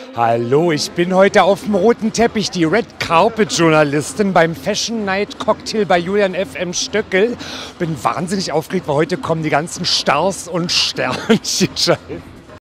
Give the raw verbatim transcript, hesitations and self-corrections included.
Hallo, ich bin heute auf dem roten Teppich, die Red Carpet Journalistin beim Fashion Night Cocktail bei Julian F M Stöckel. Bin wahnsinnig aufgeregt, weil heute kommen die ganzen Stars und Sternchen.